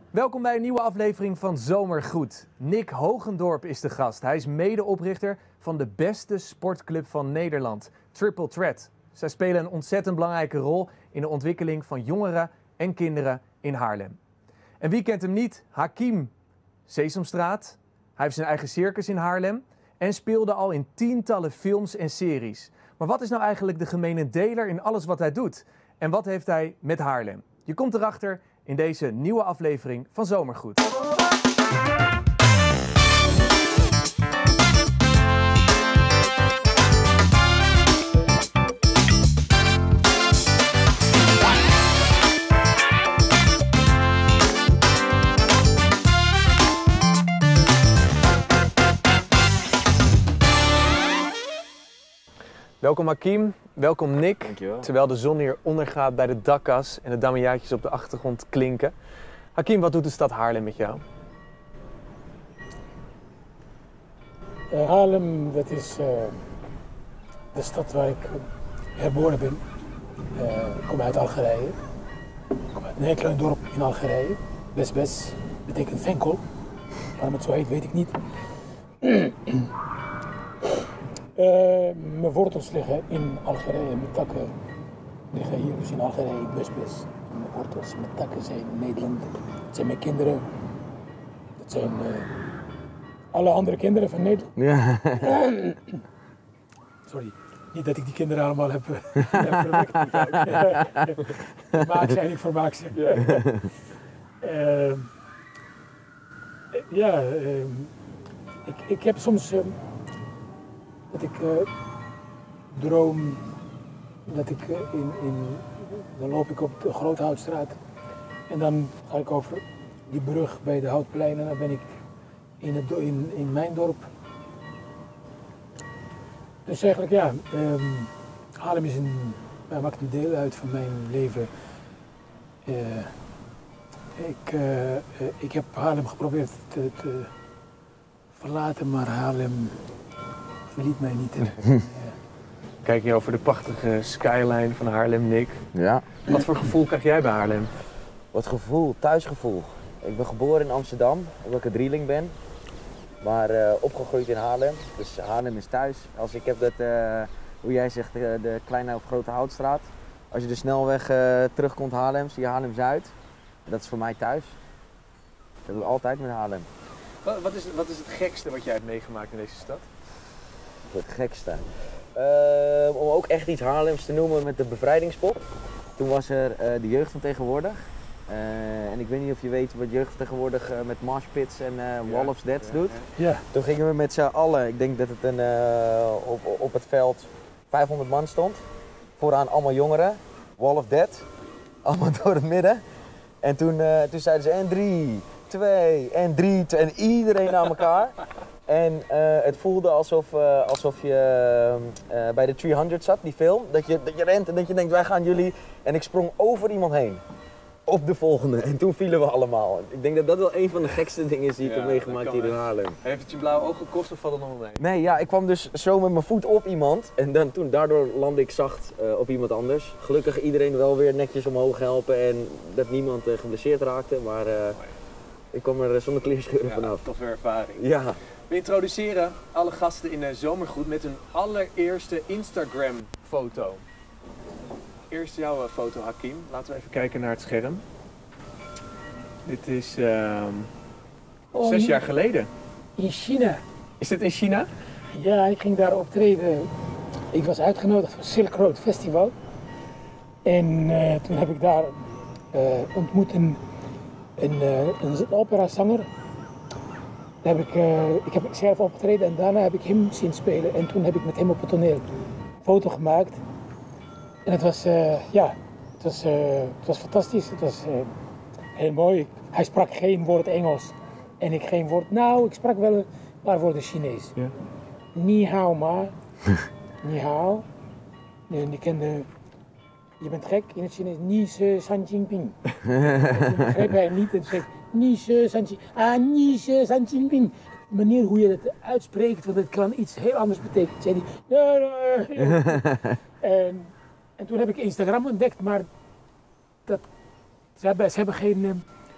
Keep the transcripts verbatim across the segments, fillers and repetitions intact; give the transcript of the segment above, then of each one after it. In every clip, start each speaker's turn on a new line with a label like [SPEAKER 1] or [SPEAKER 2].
[SPEAKER 1] Welkom bij een nieuwe aflevering van Zomergoed. Nick Hogendorp is de gast. Hij is medeoprichter van de beste sportclub van Nederland, Triple Threat. Zij spelen een ontzettend belangrijke rol in de ontwikkeling van jongeren en kinderen in Haarlem. En wie kent hem niet? Hakim, Sesamstraat. Hij heeft zijn eigen circus in Haarlem en speelde al in tientallen films en series. Maar wat is nou eigenlijk de gemene deler in alles wat hij doet? En wat heeft hij met Haarlem? Je komt erachter in deze nieuwe aflevering van Zomergoed. Welkom Hakim, welkom Nick.
[SPEAKER 2] Dankjewel.
[SPEAKER 1] Terwijl de zon hier ondergaat bij de dakkas en de damiaatjes op de achtergrond klinken. Hakim, wat doet de stad Haarlem met jou?
[SPEAKER 3] Uh, Haarlem, dat is uh, de stad waar ik herboren ben. Uh, ik kom uit Algerije. Ik kom uit een heel klein dorp in Algerije. Besbes betekent venkel. Waarom het zo heet, weet ik niet. Uh, mijn wortels liggen in Algerije, mijn takken liggen hier dus in Algerije, Besbes. Mijn wortels, mijn takken zijn in Nederland. Dat zijn mijn kinderen. Dat zijn uh, alle andere kinderen van Nederland.
[SPEAKER 1] Ja.
[SPEAKER 3] Sorry, niet dat ik die kinderen allemaal heb, heb verwekt. Maak zijn, ik vermaak ze. uh, ja, uh, ik, ik heb soms... Uh, dat ik uh, droom dat ik uh, in, in, dan loop ik op de Grote Houtstraat en dan ga ik over die brug bij de Houtplein en dan ben ik in, het, in, in mijn dorp. Dus eigenlijk ja, um, Haarlem is een, ja, maakt een deel uit van mijn leven. Uh, ik, uh, uh, ik heb Haarlem geprobeerd te, te verlaten, maar Haarlem verliet mij niet. Ja.
[SPEAKER 1] Kijk hier over de prachtige skyline van Haarlem, Nick.
[SPEAKER 2] Ja.
[SPEAKER 1] Wat voor gevoel krijg jij bij Haarlem?
[SPEAKER 2] Wat gevoel, thuisgevoel. Ik ben geboren in Amsterdam, omdat ik een drieling ben. Maar uh, opgegroeid in Haarlem. Dus Haarlem is thuis. Als ik heb dat, uh, hoe jij zegt, uh, de kleine of grote Houtstraat. Als je de snelweg uh, terugkomt Haarlem, zie je Haarlem-Zuid. Dat is voor mij thuis. Dat doe ik altijd met Haarlem.
[SPEAKER 1] Wat, wat, is, wat is het gekste wat jij hebt meegemaakt in deze stad?
[SPEAKER 2] Het gekste. Uh, om ook echt iets Haarlems te noemen met de bevrijdingspop. Toen was er uh, de jeugd van tegenwoordig. Uh, en ik weet niet of je weet wat jeugd van tegenwoordig uh, met moshpits en uh, Wall of Death doet.
[SPEAKER 3] Ja.
[SPEAKER 2] Toen gingen we met z'n allen, ik denk dat het een, uh, op, op het veld vijfhonderd man stond. Vooraan allemaal jongeren. Wall of Death. Allemaal door het midden. En toen, uh, toen zeiden ze en drie, twee, en drie, twee, en iedereen naar elkaar. En uh, het voelde alsof, uh, alsof je uh, bij de driehonderd zat, die film. Dat je, dat je rent en dat je denkt, wij gaan jullie. En ik sprong over iemand heen. Op de volgende. En toen vielen we allemaal. Ik denk dat dat wel een van de gekste dingen is die ik
[SPEAKER 1] Ja,
[SPEAKER 2] heb meegemaakt hier in Haarlem.
[SPEAKER 1] Heeft het je blauwe oog gekost of valt het nog wel mee?
[SPEAKER 2] Nee, ja, ik kwam dus zo met mijn voet op iemand. En dan, toen, daardoor landde ik zacht uh, op iemand anders. Gelukkig iedereen wel weer netjes omhoog helpen. En dat niemand uh, geblesseerd raakte. Maar uh, ik kwam er zonder kleerscheuren
[SPEAKER 1] Ja,
[SPEAKER 2] vanaf.
[SPEAKER 1] toch weer ervaring.
[SPEAKER 2] Ja.
[SPEAKER 1] We introduceren alle gasten in de Zomergoed met een allereerste Instagram-foto. Eerst jouw uh, foto, Hakim. Laten we even kijken naar het scherm. Dit is uh,
[SPEAKER 3] Oh,
[SPEAKER 1] zes
[SPEAKER 3] nee.
[SPEAKER 1] jaar geleden.
[SPEAKER 3] In China.
[SPEAKER 1] Is dit in China?
[SPEAKER 3] Ja, ik ging daar optreden. Ik was uitgenodigd voor Silk Road Festival. En uh, toen heb ik daar uh, ontmoet een, een, uh, een operazanger. Daar heb ik, uh, ik heb zelf opgetreden en daarna heb ik hem zien spelen. En toen heb ik met hem op het toneel een foto gemaakt. En het was, uh, ja, het was, uh, het was fantastisch. Het was uh, heel mooi. Hij sprak geen woord Engels en ik geen woord. Nou, ik sprak wel een paar woorden Chinees.
[SPEAKER 1] Ja.
[SPEAKER 3] Ni hao ma. Ni hao. En ik kende, je bent gek in het Chinees. Ni se san jinping. Toen begreep hij niet en zei Ni se san jinping. Ah, ni se san jinping. De manier hoe je het uitspreekt, want het kan iets heel anders betekenen. Zei hij, nee, nee. en, en toen heb ik Instagram ontdekt, maar dat, ze, hebben, ze hebben geen,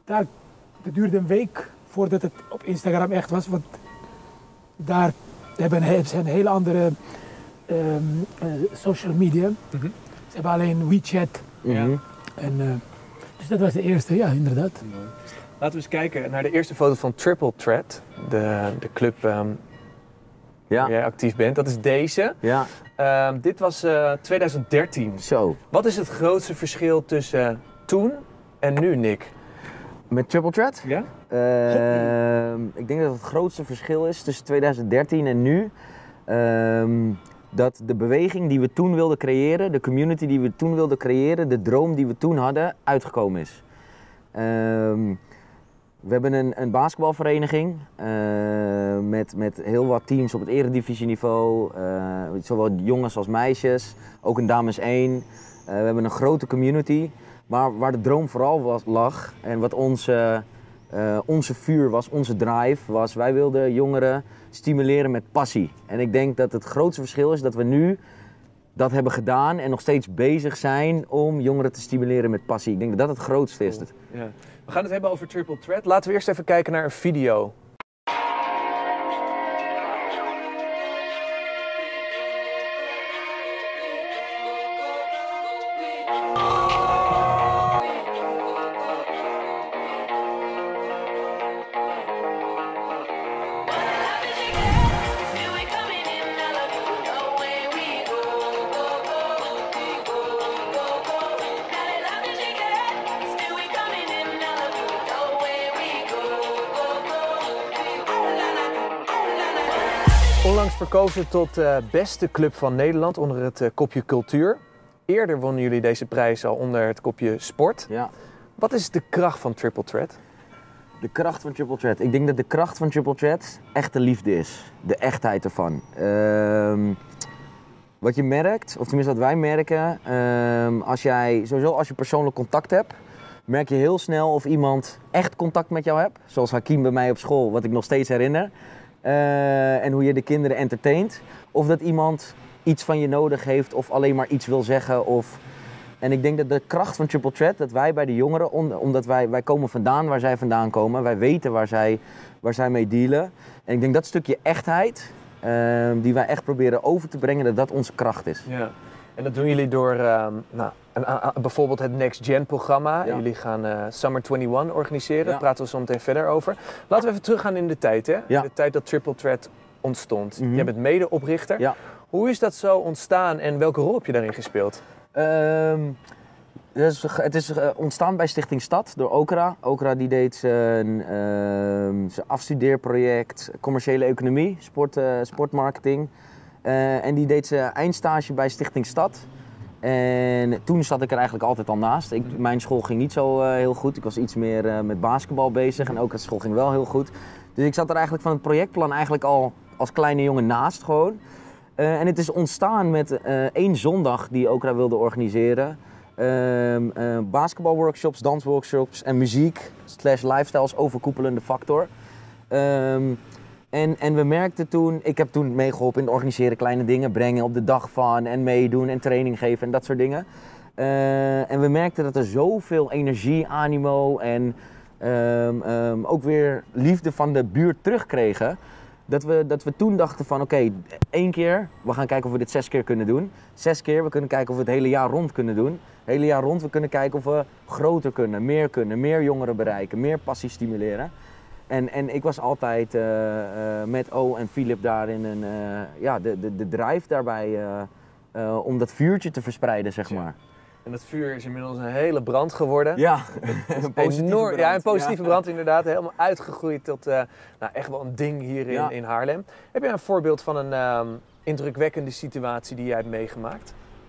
[SPEAKER 3] daar, dat duurde een week voordat het op Instagram echt was. Want daar hebben ze een hele andere um, uh, social media.
[SPEAKER 1] Mm-hmm.
[SPEAKER 3] Ze hebben alleen WeChat.
[SPEAKER 2] Mm-hmm.
[SPEAKER 3] En, uh, dus dat was de eerste, ja, inderdaad.
[SPEAKER 1] Laten we eens kijken naar de eerste foto van Triple Threat, de, de club um,
[SPEAKER 2] Ja.
[SPEAKER 1] waar jij actief bent. Dat is deze.
[SPEAKER 2] Ja,
[SPEAKER 1] Um, dit was uh, twintig dertien.
[SPEAKER 2] zo.
[SPEAKER 1] Wat is het grootste verschil tussen uh, toen en nu, Nick?
[SPEAKER 2] Met Triple Threat?
[SPEAKER 1] Ja?
[SPEAKER 2] Uh, ik denk dat het grootste verschil is tussen twintig dertien en nu. Uh, dat de beweging die we toen wilden creëren, de community die we toen wilden creëren, de droom die we toen hadden, uitgekomen is. Uh, we hebben een, een basketbalvereniging uh, met, met heel wat teams op het eredivisieniveau, uh, zowel jongens als meisjes, ook een dames één. Uh, we hebben een grote community. Maar waar de droom vooral was, lag en wat onze, uh, onze vuur was, onze drive was, wij wilden jongeren stimuleren met passie. En ik denk dat het grootste verschil is dat we nu dat hebben gedaan en nog steeds bezig zijn om jongeren te stimuleren met passie. Ik denk dat dat het grootste is.
[SPEAKER 1] Ja. We gaan het hebben over Triple Threat. Laten we eerst even kijken naar een video. Onlangs verkozen tot uh, beste club van Nederland onder het uh, kopje cultuur. Eerder wonnen jullie deze prijs al onder het kopje sport.
[SPEAKER 2] Ja.
[SPEAKER 1] Wat is de kracht van Triple Threat?
[SPEAKER 2] De kracht van Triple Threat. Ik denk dat de kracht van Triple Threat echte liefde is. De echtheid ervan. Uh, wat je merkt, of tenminste wat wij merken, uh, als jij, sowieso als je persoonlijk contact hebt, merk je heel snel of iemand echt contact met jou hebt. Zoals Hakim bij mij op school, wat ik nog steeds herinner. Uh, en hoe je de kinderen entertaint. Of dat iemand iets van je nodig heeft of alleen maar iets wil zeggen. Of... En ik denk dat de kracht van Triple Threat, dat wij bij de jongeren, omdat wij, wij komen vandaan waar zij vandaan komen. Wij weten waar zij, waar zij mee dealen. En ik denk dat stukje echtheid, uh, die wij echt proberen over te brengen, dat dat onze kracht is.
[SPEAKER 1] Ja. En dat doen jullie door uh, nou, een, uh, bijvoorbeeld het Next Gen programma.
[SPEAKER 2] Ja.
[SPEAKER 1] Jullie gaan uh, Summer eenentwintig organiseren,
[SPEAKER 2] Ja.
[SPEAKER 1] daar praten we zo meteen verder over. Laten we even teruggaan in de tijd, hè?
[SPEAKER 2] Ja.
[SPEAKER 1] De tijd dat Triple Threat ontstond.
[SPEAKER 2] Mm-hmm.
[SPEAKER 1] Jij bent medeoprichter.
[SPEAKER 2] Ja.
[SPEAKER 1] Hoe is dat zo ontstaan en welke rol heb je daarin gespeeld?
[SPEAKER 2] Um, dus het is uh, ontstaan bij Stichting Stad door Okra. Okra die deed zijn, uh, zijn afstudeerproject commerciële economie, sport, uh, sportmarketing. Uh, en die deed zijn eindstage bij Stichting Stad. En toen zat ik er eigenlijk altijd al naast. Ik, mijn school ging niet zo uh, heel goed. Ik was iets meer uh, met basketbal bezig en ook de school ging wel heel goed. Dus ik zat er eigenlijk van het projectplan eigenlijk al als kleine jongen naast gewoon. Uh, en het is ontstaan met uh, één zondag die Okra wilde organiseren. Uh, uh, basketbalworkshops, dansworkshops en muziek slash lifestyle als overkoepelende factor. Um, en, en we merkten toen, ik heb toen meegeholpen in het organiseren, kleine dingen brengen op de dag van en meedoen en training geven en dat soort dingen. Uh, en we merkten dat er zoveel energie, animo en um, um, ook weer liefde van de buurt terugkregen. Dat we, dat we toen dachten van oké, okay, één keer, we gaan kijken of we dit zes keer kunnen doen. Zes keer, we kunnen kijken of we het hele jaar rond kunnen doen. Het hele jaar rond, we kunnen kijken of we groter kunnen, meer kunnen, meer jongeren bereiken, meer passie stimuleren. En, en ik was altijd uh, uh, met O en Philip daarin een, uh, ja, de, de, de drive daarbij uh, uh, om dat vuurtje te verspreiden, zeg maar.
[SPEAKER 1] Ja. En dat vuur is inmiddels een hele brand geworden.
[SPEAKER 2] Ja, een positieve
[SPEAKER 1] Enorm,
[SPEAKER 2] brand.
[SPEAKER 1] Ja, een positieve
[SPEAKER 2] ja.
[SPEAKER 1] brand inderdaad. Helemaal uitgegroeid tot uh, nou, echt wel een ding hier in,
[SPEAKER 2] ja.
[SPEAKER 1] in Haarlem. Heb je een voorbeeld van een um, indrukwekkende situatie die jij hebt meegemaakt?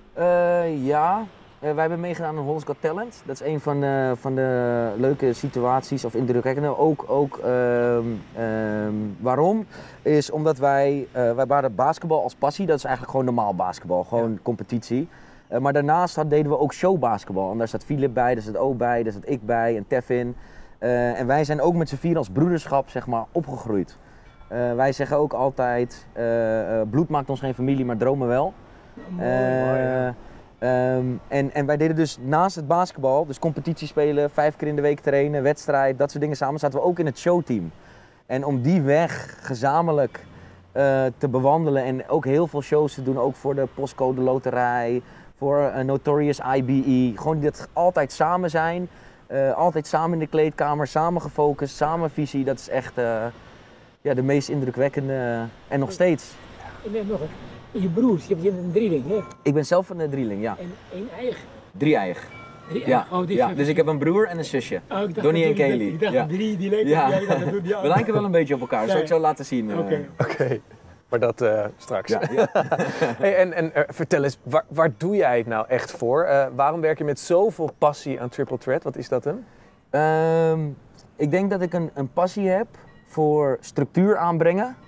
[SPEAKER 2] Uh, ja, uh, wij hebben meegedaan aan Holland's Got Talent. Dat is een van de, van de leuke situaties of indrukwekkende. Ook, ook um, um, waarom? Is omdat wij, uh, wij waren basketbal als passie. Dat is eigenlijk gewoon normaal basketbal, gewoon ja. competitie. Uh, maar daarnaast had, deden we ook showbasketbal. En daar zat Philip bij, daar zat O bij, daar zat ik bij en Tevin. Uh, en wij zijn ook met z'n vier als broederschap zeg maar, opgegroeid. Uh, wij zeggen ook altijd, uh, uh, bloed maakt ons geen familie, maar dromen wel.
[SPEAKER 1] Mooi, uh, mooi, ja.
[SPEAKER 2] Um, en, en wij deden dus naast het basketbal, dus competitie spelen, vijf keer in de week trainen, wedstrijd, dat soort dingen samen, zaten we ook in het showteam. En om die weg gezamenlijk uh, te bewandelen en ook heel veel shows te doen, ook voor de Postcode Loterij, voor uh, Notorious I B E. Gewoon dat altijd samen zijn, uh, altijd samen in de kleedkamer, samen gefocust, samen visie. Dat is echt uh, ja, de meest indrukwekkende uh, en nog steeds.
[SPEAKER 3] Ik neem nog een, je broers, je hebt, je hebt een drieling, hè?
[SPEAKER 2] Ik ben zelf een uh, drieling, ja.
[SPEAKER 3] En één eigen?
[SPEAKER 2] Drie eigen.
[SPEAKER 3] Drie
[SPEAKER 2] ja,
[SPEAKER 3] oh,
[SPEAKER 2] ja. Dus ik heb een broer en een zusje.
[SPEAKER 3] Oh, ik dacht
[SPEAKER 2] Donnie en
[SPEAKER 3] die,
[SPEAKER 2] Kaylee.
[SPEAKER 3] Ik dacht
[SPEAKER 2] ja.
[SPEAKER 3] drie, die lijken
[SPEAKER 2] ja.
[SPEAKER 3] ja. dat doet, ja.
[SPEAKER 2] We lijken wel een beetje op elkaar, dat zal ik zo laten zien.
[SPEAKER 3] Oké, okay.
[SPEAKER 1] uh. okay. Maar dat uh, straks.
[SPEAKER 2] Ja, ja.
[SPEAKER 1] Hey, en en uh, vertel eens, waar, waar doe jij het nou echt voor? Uh, waarom werk je met zoveel passie aan Triple Threat? Wat is dat dan?
[SPEAKER 2] Um, ik denk dat ik een, een passie heb voor structuur aanbrengen.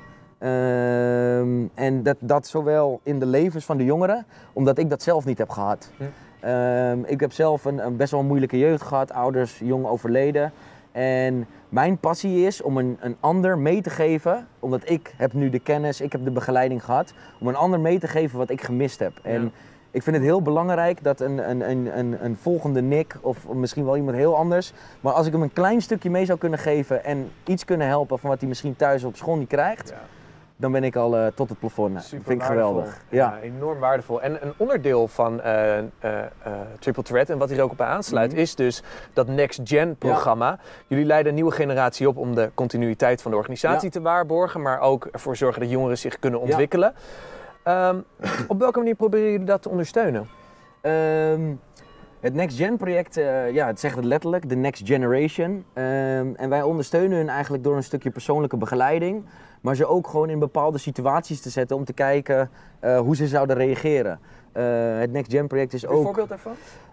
[SPEAKER 2] Um, en dat, dat zowel in de levens van de jongeren, omdat ik dat zelf niet heb gehad. Hm. Um, ik heb zelf een, een best wel moeilijke jeugd gehad, ouders jong overleden. En mijn passie is om een, een ander mee te geven, omdat ik heb nu de kennis, ik heb de begeleiding gehad, om een ander mee te geven wat ik gemist heb. En ja. Ik vind het heel belangrijk dat een, een, een, een, een volgende Nick, of misschien wel iemand heel anders, maar als ik hem een klein stukje mee zou kunnen geven en iets kunnen helpen van wat hij misschien thuis op school niet krijgt, ja. dan ben ik al uh, tot het plafond. Dat vind ik geweldig.
[SPEAKER 1] Ja. ja, enorm waardevol. En een onderdeel van uh, uh, uh, Triple Threat en wat hier ook op aansluit, mm-hmm. is dus dat Next Gen programma. Ja. Jullie leiden een nieuwe generatie op om de continuïteit van de organisatie ja. te waarborgen, maar ook ervoor zorgen dat jongeren zich kunnen ontwikkelen. Ja. Um, op welke manier proberen jullie dat te ondersteunen?
[SPEAKER 2] Um, het Next Gen project, uh, ja, het zegt het letterlijk, de Next Generation. Um, en wij ondersteunen hun eigenlijk door een stukje persoonlijke begeleiding, maar ze ook gewoon in bepaalde situaties te zetten om te kijken uh, hoe ze zouden reageren. Uh, het Next Gen project is ook...
[SPEAKER 1] Een voorbeeld daarvan?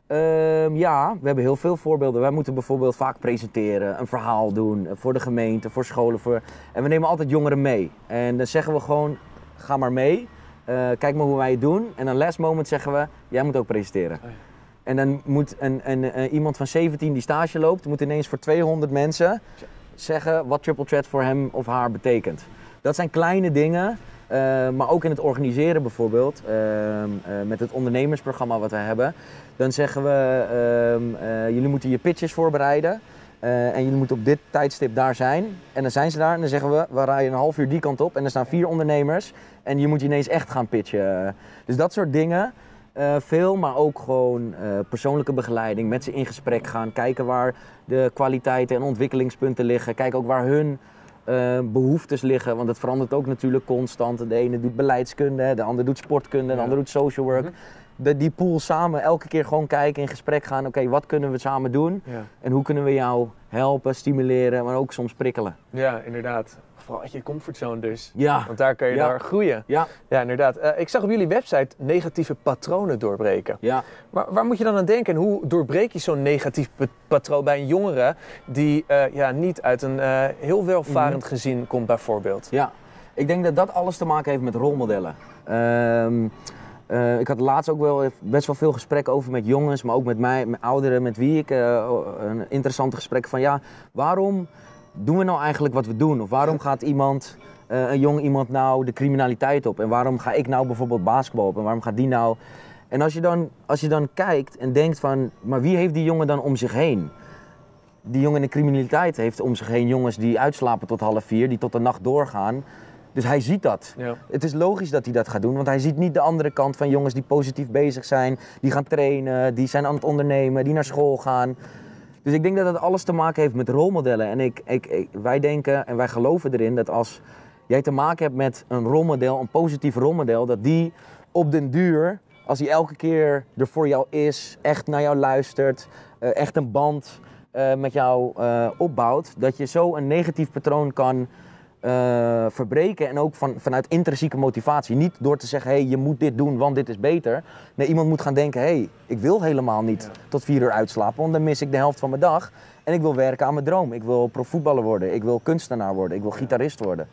[SPEAKER 2] Uh, ja, we hebben heel veel voorbeelden. Wij moeten bijvoorbeeld vaak presenteren, een verhaal doen voor de gemeente, voor scholen. Voor... En we nemen altijd jongeren mee. En dan zeggen we gewoon, ga maar mee, uh, kijk maar hoe wij het doen. En dan last moment zeggen we, jij moet ook presenteren. Oh ja. En dan moet een, een, een, iemand van zeventien die stage loopt, moet ineens voor tweehonderd mensen zeggen wat Triple Threat voor hem of haar betekent. Dat zijn kleine dingen, uh, maar ook in het organiseren bijvoorbeeld, uh, uh, met het ondernemersprogramma wat we hebben. Dan zeggen we, uh, uh, jullie moeten je pitches voorbereiden uh, en jullie moeten op dit tijdstip daar zijn. En dan zijn ze daar en dan zeggen we, we rijden een half uur die kant op en er staan vier ondernemers en je moet ineens echt gaan pitchen. Dus dat soort dingen. Uh, veel, maar ook gewoon uh, persoonlijke begeleiding, met ze in gesprek gaan, kijken waar de kwaliteiten en ontwikkelingspunten liggen, kijken ook waar hun uh, behoeftes liggen, want het verandert ook natuurlijk constant. De ene doet beleidskunde, de ander doet sportkunde, de ja. ander doet social work. Mm-hmm. De, die pool samen, elke keer gewoon kijken, in gesprek gaan, oké, okay, wat kunnen we samen doen ja. en hoe kunnen we jou helpen, stimuleren, maar ook soms prikkelen.
[SPEAKER 1] Ja, inderdaad. Vooral uit je comfortzone dus.
[SPEAKER 2] Ja.
[SPEAKER 1] Want daar kan je ja. daar groeien.
[SPEAKER 2] Ja.
[SPEAKER 1] Ja, inderdaad. Uh, ik zag op jullie website negatieve patronen doorbreken.
[SPEAKER 2] Ja.
[SPEAKER 1] Maar waar moet je dan aan denken? En hoe doorbreek je zo'n negatief patroon bij een jongere die uh, ja, niet uit een uh, heel welvarend mm-hmm. gezin komt bijvoorbeeld?
[SPEAKER 2] Ja, ik denk dat dat alles te maken heeft met rolmodellen. Um, uh, ik had laatst ook wel best wel veel gesprekken over met jongens, maar ook met mij, met ouderen, met wie ik uh, een interessante gesprek van ja, waarom doen we nou eigenlijk wat we doen? Of waarom gaat iemand, uh, een jong iemand nou de criminaliteit op? En waarom ga ik nou bijvoorbeeld basketbal op? En waarom gaat die nou... En als je dan, als je dan kijkt en denkt van, maar wie heeft die jongen dan om zich heen? Die jongen in de criminaliteit heeft om zich heen jongens die uitslapen tot half vier, die tot de nacht doorgaan. Dus hij ziet dat. Ja. Het is logisch dat hij dat gaat doen, want hij ziet niet de andere kant van jongens die positief bezig zijn, die gaan trainen, die zijn aan het ondernemen, die naar school gaan. Dus ik denk dat het alles te maken heeft met rolmodellen. En ik, ik, ik, wij denken en wij geloven erin dat als jij te maken hebt met een rolmodel, een positief rolmodel, dat die op den duur, als hij elke keer er voor jou is, echt naar jou luistert, uh, echt een band uh, met jou uh, opbouwt, dat je zo een negatief patroon kan uh, verbreken. En ook van, vanuit intrinsieke motivatie. Niet door te zeggen, hé, hey, je moet dit doen, want dit is beter. Nee, iemand moet gaan denken, hé, hey, ik wil helemaal niet ja. tot vier uur uitslapen, want dan mis ik de helft van mijn dag. En ik wil werken aan mijn droom. Ik wil profvoetballer worden, ik wil kunstenaar worden, ik wil gitarist worden.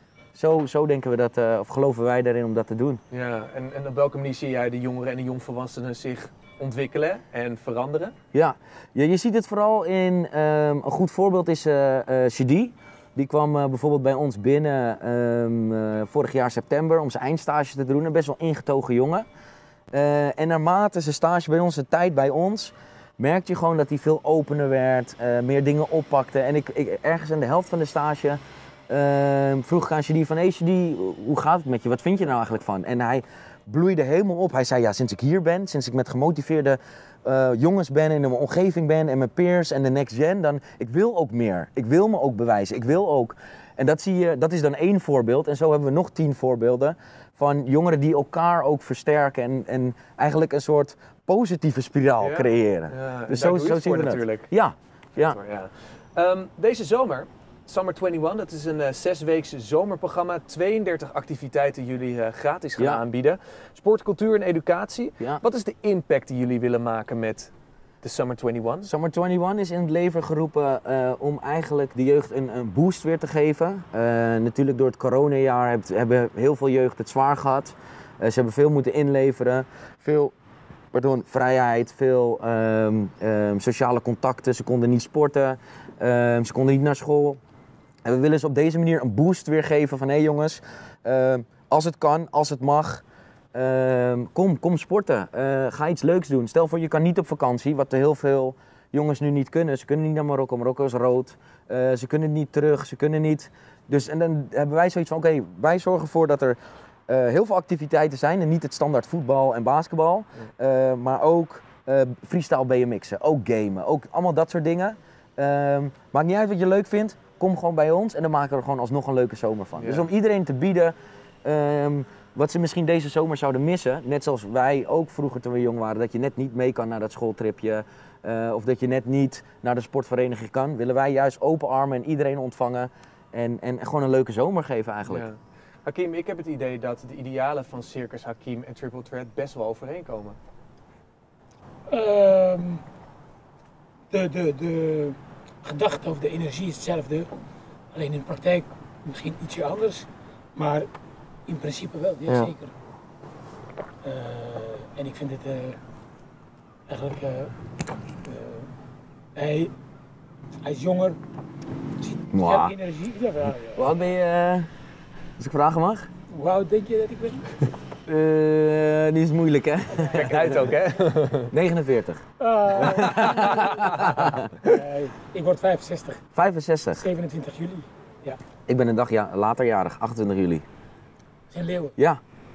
[SPEAKER 2] Zo, zo denken we dat, uh, of geloven wij daarin om dat te doen.
[SPEAKER 1] Ja, en, en op welke manier zie jij de jongeren en de jongvolwassenen zich ontwikkelen en veranderen?
[SPEAKER 2] Ja, ja je ziet het vooral in, um, een goed voorbeeld is uh, uh, Shadi. Die kwam uh, bijvoorbeeld bij ons binnen um, uh, vorig jaar september om zijn eindstage te doen. Een best wel ingetogen jongen. Uh, en naarmate zijn stage bij ons, zijn tijd bij ons, merkte je gewoon dat hij veel opener werd, uh, meer dingen oppakte. En ik, ik, ergens aan de helft van de stage uh, vroeg ik aan Shadi van, hey Shadi, hoe gaat het met je? Wat vind je er nou eigenlijk van? En hij bloeide helemaal op. Hij zei, ja, sinds ik hier ben, sinds ik met gemotiveerde uh, jongens ben en in mijn omgeving ben en mijn peers en de next gen, dan, ik wil ook meer. Ik wil me ook bewijzen. Ik wil ook. En dat, zie je, dat is dan één voorbeeld. En zo hebben we nog tien voorbeelden van jongeren die elkaar ook versterken en, en eigenlijk een soort positieve spiraal ja. creëren.
[SPEAKER 1] Ja,
[SPEAKER 2] dus zo, zo zien we
[SPEAKER 1] natuurlijk.
[SPEAKER 2] Het. Ja. ja.
[SPEAKER 1] ja. Um, deze zomer, Summer eenentwintig, dat is een uh, zesweekse zomerprogramma. tweeëndertig activiteiten jullie uh, gratis gaan ja. aanbieden. Sport, cultuur en educatie. Ja. Wat is de impact die jullie willen maken met de Summer eenentwintig?
[SPEAKER 2] Summer eenentwintig is in het leven geroepen uh, om eigenlijk de jeugd een, een boost weer te geven. Uh, natuurlijk door het coronajaar heb, hebben heel veel jeugd het zwaar gehad. Uh, ze hebben veel moeten inleveren. Veel pardon, vrijheid, veel um, um, sociale contacten. Ze konden niet sporten. Um, ze konden niet naar school. En we willen ze op deze manier een boost weer geven van hé hey jongens, uh, als het kan, als het mag, uh, kom, kom sporten. Uh, ga iets leuks doen. Stel voor je kan niet op vakantie, wat er heel veel jongens nu niet kunnen. Ze kunnen niet naar Marokko, Marokko is rood. Uh, ze kunnen niet terug, ze kunnen niet. Dus en dan hebben wij zoiets van oké, okay, wij zorgen ervoor dat er uh, heel veel activiteiten zijn en niet het standaard voetbal en basketbal. Uh, maar ook uh, freestyle B M X'en, ook gamen, ook allemaal dat soort dingen. Uh, maakt niet uit wat je leuk vindt. Kom gewoon bij ons en dan maken we er gewoon alsnog een leuke zomer van. Ja. Dus om iedereen te bieden um, wat ze misschien deze zomer zouden missen, net zoals wij ook vroeger toen we jong waren, dat je net niet mee kan naar dat schooltripje uh, of dat je net niet naar de sportvereniging kan, willen wij juist open armen en iedereen ontvangen en, en gewoon een leuke zomer geven eigenlijk. Ja.
[SPEAKER 1] Hakim, ik heb het idee dat de idealen van Circus Hakim en Triple Threat best wel overeenkomen.
[SPEAKER 3] Um, de, de, de gedachte of de energie is hetzelfde, alleen in de praktijk misschien ietsje anders, maar in principe wel, ja, ja. zeker. Uh, en ik vind het uh, eigenlijk, uh, uh, hij, hij is jonger, ziet wow. energie. Ja, wel, ja.
[SPEAKER 2] Hoe oud ben je, uh, als ik vragen mag?
[SPEAKER 3] Hoe oud denk je dat ik ben?
[SPEAKER 2] Uh, die is moeilijk, hè?
[SPEAKER 1] Kijk uit ook, hè?
[SPEAKER 2] negenenveertig.
[SPEAKER 3] Uh, nee, ik word vijfenzestig.
[SPEAKER 2] vijfenzestig?
[SPEAKER 3] zevenentwintig juli, ja.
[SPEAKER 2] Ik ben een dag ja, later jarig, achtentwintig juli.
[SPEAKER 3] Zijn leeuwen?
[SPEAKER 2] Ja.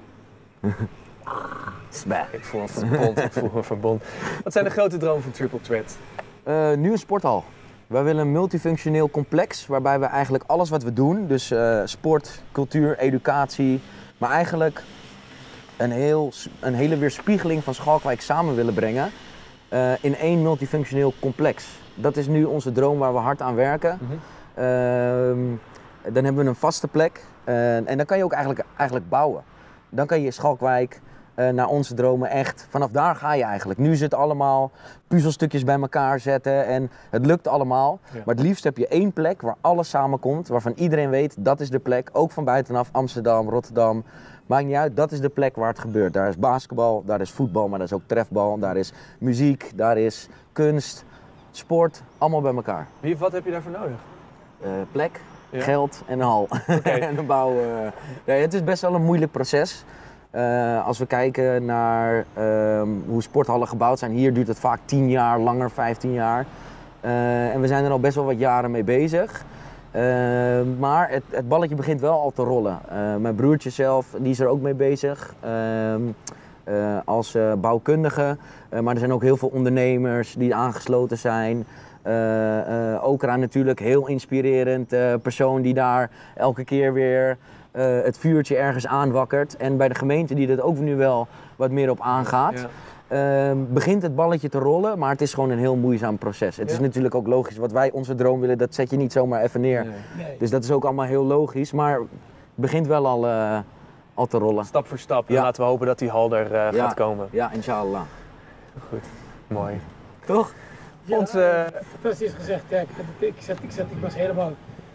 [SPEAKER 1] Ik voel een verbond, ik voel een verbond. Wat zijn de grote dromen van Triple Threat?
[SPEAKER 2] Uh, nu een sporthal. Wij willen een multifunctioneel complex waarbij we eigenlijk alles wat we doen, dus uh, sport, cultuur, educatie, maar eigenlijk een, heel, een hele weerspiegeling van Schalkwijk samen willen brengen uh, in één multifunctioneel complex. Dat is nu onze droom waar we hard aan werken. Mm-hmm. uh, dan hebben we een vaste plek uh, en dan kan je ook eigenlijk, eigenlijk bouwen. Dan kan je Schalkwijk uh, naar onze dromen echt, vanaf daar ga je eigenlijk. Nu is het allemaal puzzelstukjes bij elkaar zetten en het lukt allemaal. Ja. Maar het liefst heb je één plek waar alles samenkomt, waarvan iedereen weet dat is de plek, ook van buitenaf, Amsterdam, Rotterdam. Maakt niet uit, dat is de plek waar het gebeurt. Daar is basketbal, daar is voetbal, maar daar is ook trefbal, daar is muziek, daar is kunst, sport, allemaal bij elkaar.
[SPEAKER 1] Wie, wat heb je daarvoor nodig?
[SPEAKER 2] Uh, plek, ja. geld en een hal. Okay. en een bouw. Uh... Ja, het is best wel een moeilijk proces. Uh, als we kijken naar uh, hoe sporthallen gebouwd zijn, hier duurt het vaak tien jaar, langer, vijftien jaar. Uh, en we zijn er al best wel wat jaren mee bezig. Uh, maar het, het balletje begint wel al te rollen. Uh, mijn broertje zelf, die is er ook mee bezig. Uh, uh, als uh, bouwkundige. Uh, maar er zijn ook heel veel ondernemers die aangesloten zijn. Uh, uh, Okra natuurlijk, heel inspirerend uh, persoon die daar elke keer weer uh, het vuurtje ergens aanwakkert. En bij de gemeente die er ook nu wel wat meer op aangaat. Ja. Uh, begint het balletje te rollen, maar het is gewoon een heel moeizaam proces. Het ja. is natuurlijk ook logisch, wat wij onze droom willen, dat zet je niet zomaar even neer. Nee. Nee. Dus dat is ook allemaal heel logisch, maar het begint wel al, uh, al te rollen.
[SPEAKER 1] Stap voor stap, ja. En laten we hopen dat die hal er uh,
[SPEAKER 2] ja.
[SPEAKER 1] gaat komen.
[SPEAKER 2] Ja, inshallah.
[SPEAKER 1] Goed, mooi.
[SPEAKER 2] Toch?
[SPEAKER 3] Ja, Ons, uh... fantastisch gezegd, ja, ik, ik, zat, ik, zat, ik was helemaal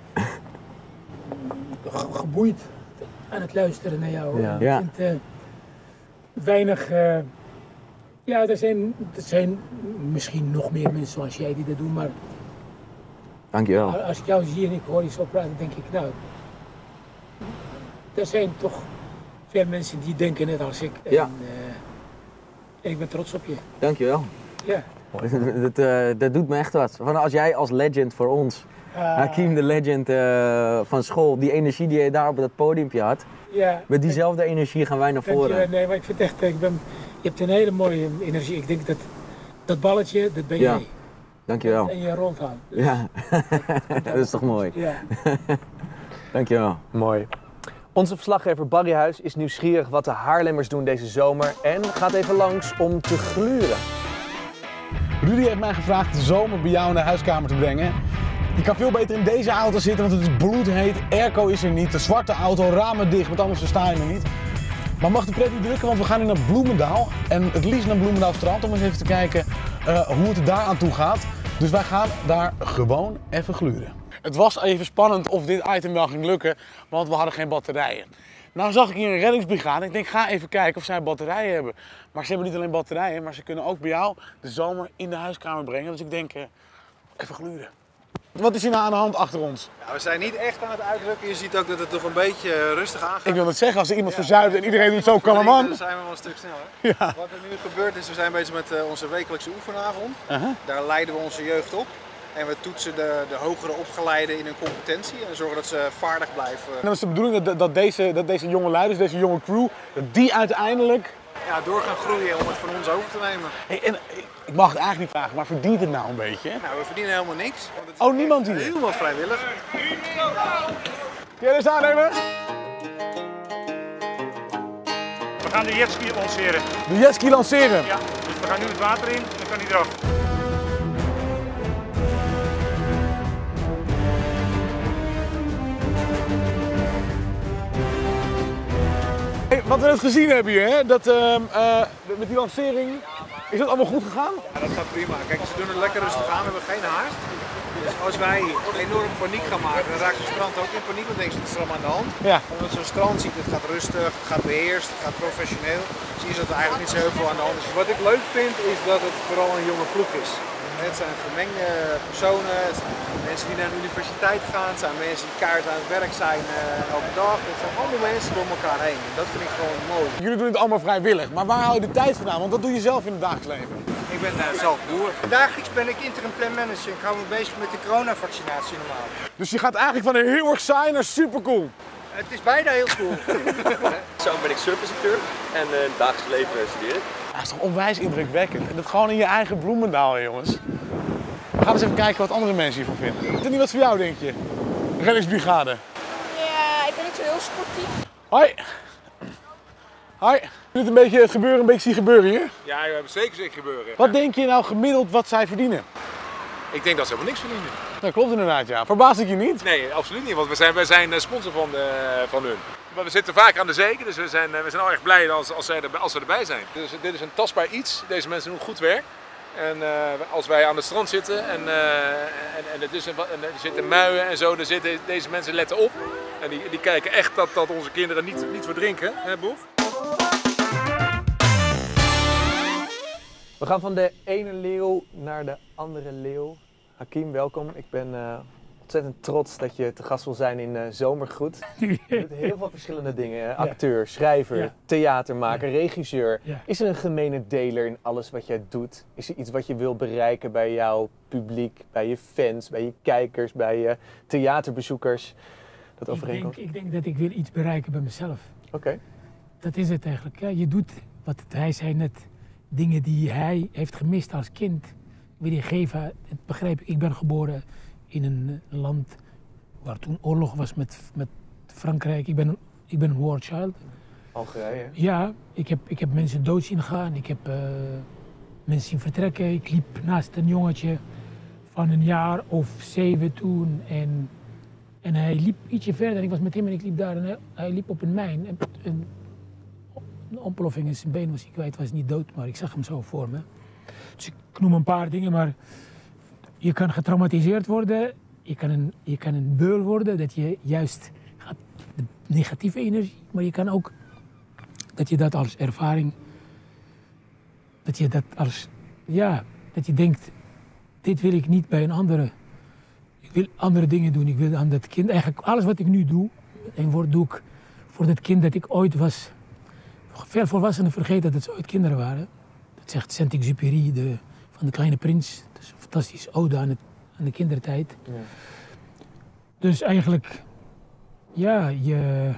[SPEAKER 3] geboeid aan het luisteren naar jou.
[SPEAKER 2] Ja. Ja.
[SPEAKER 3] Ik vind uh, weinig... Uh, Ja, er zijn, er zijn misschien nog meer mensen zoals jij die dat doen, maar
[SPEAKER 2] dankjewel.
[SPEAKER 3] Als ik jou zie en ik hoor je zo praten, denk ik, nou, er zijn toch veel mensen die denken net als ik.
[SPEAKER 2] Ja.
[SPEAKER 3] En, uh, Ik ben trots op je.
[SPEAKER 2] Dankjewel.
[SPEAKER 3] Ja.
[SPEAKER 2] Dat, uh, dat doet me echt wat. Van als jij als legend voor ons, uh, Hakeem de legend uh, van school, die energie die je daar op dat podiumpje had,
[SPEAKER 3] ja,
[SPEAKER 2] met diezelfde energie gaan wij naar voren.
[SPEAKER 3] Je, nee, maar ik vind echt, ik ben, je hebt een hele mooie energie. Ik denk dat dat balletje, dat ben
[SPEAKER 2] ja.
[SPEAKER 3] jij.
[SPEAKER 2] Dankjewel.
[SPEAKER 3] En je rondgaan. Dus
[SPEAKER 2] ja, dat is toch mooi.
[SPEAKER 3] Ja.
[SPEAKER 2] Dankjewel.
[SPEAKER 1] Mooi. Onze verslaggever Barry Huis is nieuwsgierig wat de Haarlemmers doen deze zomer en gaat even langs om te gluren.
[SPEAKER 4] Rudy heeft mij gevraagd de zomer bij jou in de huiskamer te brengen. Je kan veel beter in deze auto zitten, want het is bloedheet. Airco is er niet, de zwarte auto, ramen dicht, want anders versta je me niet. Maar mag de pret niet drukken, want we gaan nu naar Bloemendaal. En het liefst naar Bloemendaal strand om eens even te kijken uh, hoe het daar aan toe gaat. Dus wij gaan daar gewoon even gluren. Het was even spannend of dit item wel ging lukken, want we hadden geen batterijen. Nou zag ik hier een reddingsbrigade. Ik denk, ga even kijken of zij batterijen hebben. Maar ze hebben niet alleen batterijen, maar ze kunnen ook bij jou de zomer in de huiskamer brengen. Dus ik denk, uh, even gluren. Wat is hier nou aan de hand achter ons?
[SPEAKER 5] Ja, we zijn niet echt aan het uitdrukken. Je ziet ook dat het toch een beetje rustig aangaat.
[SPEAKER 4] Ik wil het zeggen, als er iemand ja, verzuipt en iedereen doet zo kalman.
[SPEAKER 5] Dan zijn we wel een stuk sneller.
[SPEAKER 4] Ja.
[SPEAKER 5] Wat er nu gebeurt is, we zijn bezig met uh, onze wekelijkse oefenavond.
[SPEAKER 4] Uh-huh.
[SPEAKER 5] Daar leiden we onze jeugd op. En we toetsen de, de hogere opgeleiden in hun competentie en zorgen dat ze vaardig blijven.
[SPEAKER 4] En dan is de bedoeling dat, dat, deze, dat deze jonge leiders, deze jonge crew, dat die uiteindelijk
[SPEAKER 5] ja, door gaan groeien om het van ons over te nemen.
[SPEAKER 4] Hey, en, ik mag het eigenlijk niet vragen, maar verdient het nou een beetje?
[SPEAKER 5] Nou, we verdienen helemaal niks. Want het is
[SPEAKER 4] oh, niemand hier?
[SPEAKER 5] Helemaal vrijwillig.
[SPEAKER 4] Kun je eens aannemen?
[SPEAKER 6] We gaan de jetski lanceren.
[SPEAKER 4] De jetski lanceren?
[SPEAKER 6] Ja, dus we gaan nu het water in en dan kan hij eraf.
[SPEAKER 4] Hey, wat we net gezien hebben hier, hè? Dat, uh, uh, met die lancering, is dat allemaal goed gegaan?
[SPEAKER 5] Ja, dat gaat prima. Kijk, ze doen het lekker rustig aan, we hebben geen haast. Dus als wij enorm paniek gaan maken, dan raakt het strand ook in paniek, want denken ze, het is er allemaal aan de hand.
[SPEAKER 4] Ja.
[SPEAKER 5] Omdat zo'n strand ziet, het gaat rustig, het gaat beheerst, het gaat professioneel. Zie je dat er eigenlijk niet zo heel veel aan de hand is. Wat ik leuk vind, is dat het vooral een jonge ploeg is. Het zijn gemengde personen, het zijn mensen die naar de universiteit gaan, het zijn mensen die keihard aan het werk zijn uh, elke dag. Het zijn allemaal mensen door elkaar heen. En dat vind ik gewoon mooi.
[SPEAKER 4] Jullie doen het allemaal vrijwillig, maar waar hou je de tijd vandaan? Want wat doe je zelf in het dagelijks leven?
[SPEAKER 5] Ik ben uh, zelf boer.
[SPEAKER 7] Dagelijks ben ik interim planmanager. Ik hou me bezig met de coronavaccinatie normaal.
[SPEAKER 4] Dus je gaat eigenlijk van heel erg saai naar supercool.
[SPEAKER 7] Het is bijna heel cool.
[SPEAKER 8] Zo ben ik surfinstructeur en uh, in het dagelijks leven studeer ik.
[SPEAKER 4] Dat is toch onwijs indrukwekkend. En dat gewoon in je eigen Bloemendaal, jongens. We gaan eens even kijken wat andere mensen hiervan vinden. Is dat niet wat voor jou, denk je? Reddingsbrigade.
[SPEAKER 9] Ja, ik ben niet zo heel sportief.
[SPEAKER 4] Hoi. Hoi. Je het een beetje het gebeuren, een beetje zien gebeuren hier?
[SPEAKER 10] Ja, we hebben zeker zien gebeuren.
[SPEAKER 4] Wat denk je nou gemiddeld wat zij verdienen?
[SPEAKER 10] Ik denk dat ze helemaal niks verdienen.
[SPEAKER 4] Dat klopt inderdaad, ja. Verbaast ik je niet?
[SPEAKER 10] Nee, absoluut niet, want we zijn, wij zijn sponsor van, uh, van hun. Maar we zitten vaak aan de zee, dus we zijn, we zijn al erg blij als, als, zij er, als we erbij zijn. Dus dit is een tastbaar iets. Deze mensen doen goed werk. En uh, als wij aan het strand zitten en, uh, en, en, het is een, en er zitten muien en zo, dan zitten deze mensen letten op. En die, die kijken echt dat, dat onze kinderen niet, niet verdrinken, hè Boef?
[SPEAKER 1] We gaan van de ene leeuw naar de andere leeuw. Hakeem, welkom. Ik ben uh, ontzettend trots dat je te gast wil zijn in uh, Zomergoed. Je doet heel veel verschillende dingen. Acteur, ja. schrijver, ja. theatermaker, ja. regisseur. Ja. Is er een gemene deler in alles wat jij doet? Is er iets wat je wil bereiken bij jouw publiek, bij je fans, bij je kijkers, bij je theaterbezoekers? Dat overeenkomt?
[SPEAKER 3] Ik denk, ik denk dat ik wil iets bereiken bij mezelf.
[SPEAKER 1] Oké. Okay.
[SPEAKER 3] Dat is het eigenlijk. Ja, je doet, wat hij zei net, dingen die hij heeft gemist als kind. Wil je geven, het begrijp ik. Ik ben geboren in een land waar toen oorlog was met, met Frankrijk. Ik ben, een, ik ben een war child.
[SPEAKER 1] Algerije?
[SPEAKER 3] Ja, ik heb, ik heb mensen dood zien gaan. Ik heb uh, mensen zien vertrekken. Ik liep naast een jongetje van een jaar of zeven toen. En, en hij liep ietsje verder. Ik was met hem en ik liep daar. En hij, hij liep op een mijn. En, en, een ontploffing in zijn been was hij kwijt. Was niet dood, maar ik zag hem zo voor me. Dus ik noem een paar dingen, maar je kan getraumatiseerd worden, je kan een, je kan een beul worden, dat je juist gaat, de negatieve energie, maar je kan ook dat je dat als ervaring, dat je dat als, ja, dat je denkt, dit wil ik niet bij een andere, ik wil andere dingen doen, ik wil aan dat kind, eigenlijk alles wat ik nu doe, en woord doe ik voor dat kind dat ik ooit was, veel volwassenen vergeten dat het ooit kinderen waren. zegt Saint-Exupéry, de, van de Kleine Prins. Dat is een fantastisch ode aan, het, aan de kindertijd. Ja. Dus eigenlijk, ja, je...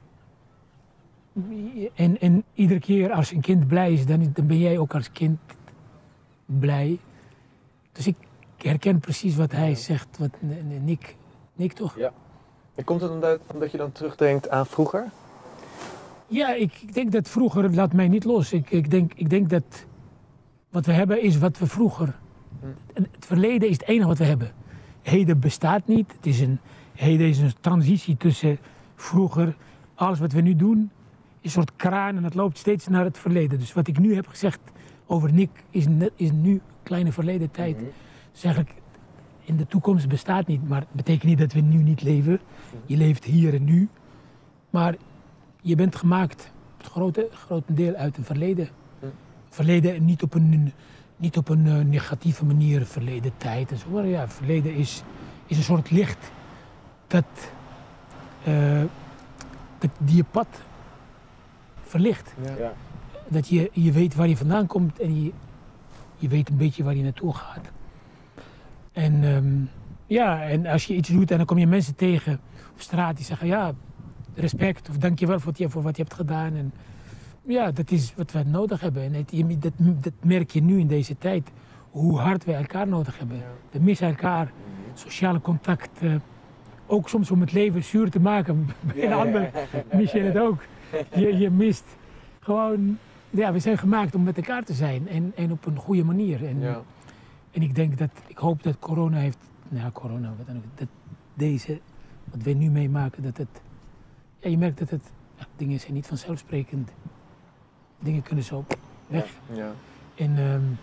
[SPEAKER 3] En, en iedere keer als een kind blij is, dan, dan ben jij ook als kind blij. Dus ik herken precies wat hij zegt, wat Nick, Nick toch?
[SPEAKER 1] Ja. En komt het omdat, omdat je dan terugdenkt aan vroeger?
[SPEAKER 3] Ja, ik, ik denk dat vroeger laat mij niet los. Ik, ik, denk, ik denk dat wat we hebben is wat we vroeger... Hm. Het verleden is het enige wat we hebben. Heden bestaat niet. Het is een, heden is een transitie tussen vroeger. Alles wat we nu doen is een soort kraan en het loopt steeds naar het verleden. Dus wat ik nu heb gezegd over Nick is, net, is nu kleine verleden tijd. Mm-hmm. Dus eigenlijk in de toekomst bestaat niet, maar het betekent niet dat we nu niet leven. Je leeft hier en nu. Maar je bent gemaakt, het grote, grote deel uit een verleden. Verleden niet op een, niet op een uh, negatieve manier, verleden tijd en zo. Maar ja, verleden is, is een soort licht dat, uh, dat die je pad verlicht. Ja. Ja. Dat je, je weet waar je vandaan komt en je, je weet een beetje waar je naartoe gaat. En, um, ja, en als je iets doet en dan kom je mensen tegen op straat die zeggen ja, respect of dankjewel voor wat je, voor wat je hebt gedaan. En, ja, dat is wat we nodig hebben. En het, dat, dat merk je nu in deze tijd, hoe hard wij elkaar nodig hebben. Ja. We missen elkaar, sociale contact, uh, ook soms om het leven zuur te maken. Bij een ander mis je het ook. Je, je mist gewoon, ja, we zijn gemaakt om met elkaar te zijn en, en op een goede manier. En, ja. en ik denk dat, ik hoop dat corona heeft, nou corona, wat dan ook, dat deze, wat wij nu meemaken, dat het, ja, je merkt dat het, ja, dingen zijn niet vanzelfsprekend. Dingen kunnen zo weg. Ja. Ja. En um,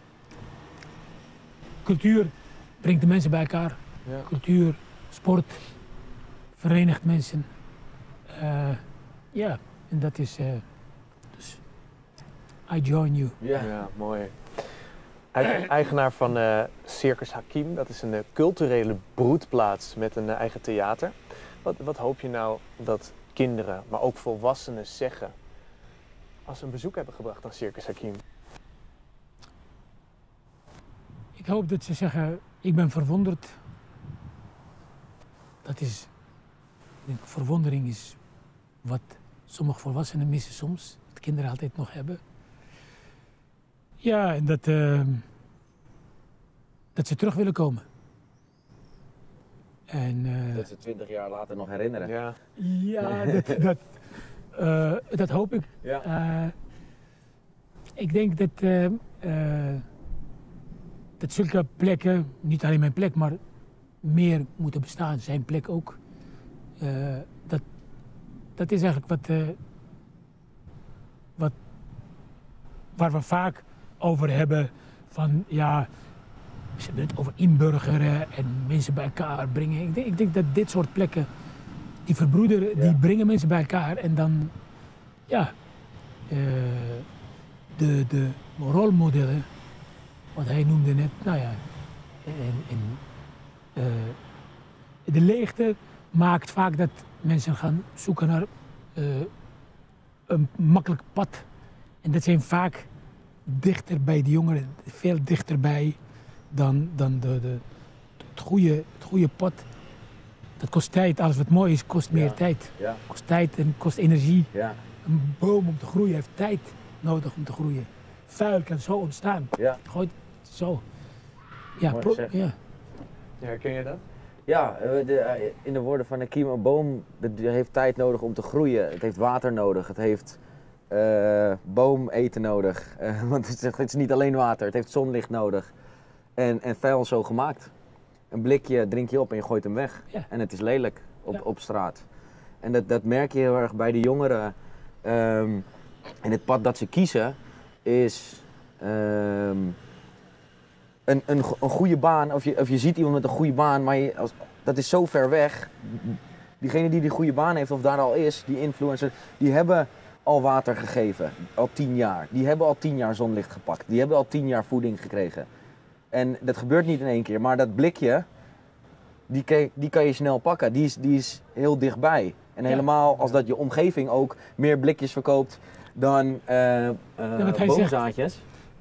[SPEAKER 3] cultuur brengt de mensen bij elkaar. Ja. Cultuur, sport, verenigt mensen. Uh, ja, en dat is, uh, dus, I join you.
[SPEAKER 1] Ja, ja mooi. Eigenaar van uh, Circus Hakim, dat is een uh, culturele broedplaats met een uh, eigen theater. Wat, wat hoop je nou dat kinderen, maar ook volwassenen zeggen als ze een bezoek hebben gebracht aan Circus Hakim?
[SPEAKER 3] Ik hoop dat ze zeggen, ik ben verwonderd. Dat is, ik denk, verwondering is wat sommige volwassenen missen soms, wat kinderen altijd nog hebben. Ja, en dat, uh, dat ze terug willen komen. En, uh,
[SPEAKER 2] dat ze twintig jaar later nog herinneren.
[SPEAKER 1] Ja,
[SPEAKER 3] ja dat, dat, uh, dat hoop ik. Ja. Uh, ik denk dat, uh, uh, dat zulke plekken, niet alleen mijn plek, maar meer moeten bestaan. Zijn plek ook. Uh, dat, dat is eigenlijk wat, uh, wat, waar we vaak over hebben. Van ja, ze hebben het over inburgeren en mensen bij elkaar brengen. Ik denk, ik denk dat dit soort plekken, die verbroederen, ja. die brengen mensen bij elkaar. En dan, ja, uh, de, de rolmodellen, wat hij noemde net, nou ja, en, en, uh, de leegte maakt vaak dat mensen gaan zoeken naar uh, een makkelijk pad. En dat zijn vaak dichter bij de jongeren, veel dichterbij dan, dan de, de, het, goede, het goede pad. Dat kost tijd, alles wat mooi is kost meer ja. tijd. Ja. Kost tijd en kost energie. Ja. Een boom om te groeien heeft tijd nodig om te groeien. Vuil kan zo ontstaan. Ja. Gooit zo. Ja, pro, ja.
[SPEAKER 1] Ja, herken je dat?
[SPEAKER 2] Ja, de, in de woorden van Hakim, een boom heeft tijd nodig om te groeien. Het heeft water nodig. Het heeft uh, boometen nodig. Uh, want het is, het is niet alleen water, het heeft zonlicht nodig. En, en vuil zo gemaakt. Een blikje drink je op en je gooit hem weg. Ja. En het is lelijk op, ja. op straat. En dat, dat merk je heel erg bij de jongeren. Um, en het pad dat ze kiezen is um, een, een, een goede baan. Of je, of je ziet iemand met een goede baan, maar je, als, dat is zo ver weg. Diegene die die goede baan heeft of daar al is, die influencer, die hebben al water gegeven. Al tien jaar. Die hebben al tien jaar zonlicht gepakt. Die hebben al tien jaar voeding gekregen. En dat gebeurt niet in één keer, maar dat blikje, die, ke- die kan je snel pakken. Die is, die is heel dichtbij. En ja. helemaal als dat je omgeving ook meer blikjes verkoopt dan uh, uh,
[SPEAKER 3] ja,
[SPEAKER 2] boomzaadjes.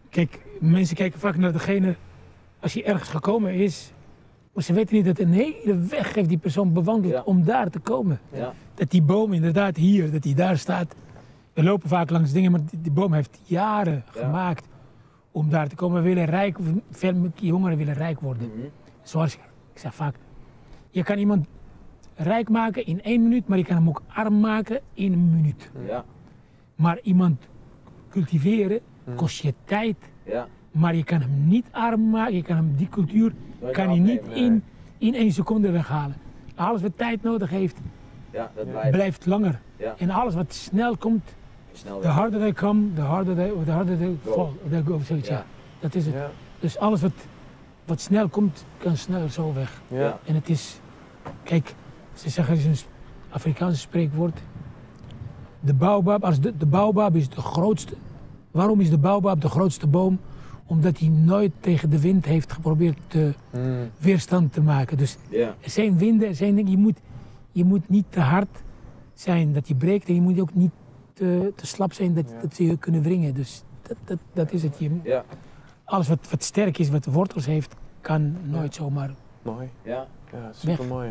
[SPEAKER 3] kijk, mensen kijken vaak naar degene, als hij ergens gekomen is, maar ze weten niet dat een hele weg heeft die persoon bewandeld ja. om daar te komen.
[SPEAKER 2] Ja.
[SPEAKER 3] Dat die boom inderdaad hier, dat die daar staat. We lopen vaak langs dingen, maar die, die boom heeft jaren ja. gemaakt om daar te komen. We willen rijk, veel jongeren willen rijk worden. Mm-hmm. Zoals ik, ik zeg vaak, je kan iemand rijk maken in één minuut, maar je kan hem ook arm maken in een minuut.
[SPEAKER 2] Ja.
[SPEAKER 3] Maar iemand cultiveren kost je tijd,
[SPEAKER 2] ja.
[SPEAKER 3] maar je kan hem niet arm maken, je kan hem die cultuur kan je niet in, in één seconde weghalen. Alles wat tijd nodig heeft,
[SPEAKER 2] ja, dat blijft.
[SPEAKER 3] blijft langer.
[SPEAKER 2] Ja.
[SPEAKER 3] En alles wat snel komt,
[SPEAKER 2] snel
[SPEAKER 3] the harder they come, the harder they, the harder they fall, they go, zoiets. Ja. Dat is het.
[SPEAKER 1] Ja.
[SPEAKER 3] Dus alles wat, wat snel komt, kan snel zo weg.
[SPEAKER 1] Ja.
[SPEAKER 3] En het is, kijk, ze zeggen, het is een Afrikaanse spreekwoord. De baobab, als de, de baobab is de grootste. Waarom is de baobab de grootste boom? Omdat hij nooit tegen de wind heeft geprobeerd te mm. weerstand te maken. Dus
[SPEAKER 2] yeah.
[SPEAKER 3] er zijn winden, er zijn dingen, je moet, je moet niet te hard zijn dat je breekt en je moet ook niet te, te slap zijn dat, ja. dat ze je kunnen wringen. Dus dat, dat, dat is het. Je,
[SPEAKER 2] ja.
[SPEAKER 3] Alles wat, wat sterk is, wat wortels heeft, kan nooit ja. zomaar.
[SPEAKER 1] Mooi.
[SPEAKER 2] Ja,
[SPEAKER 1] ja super mooi.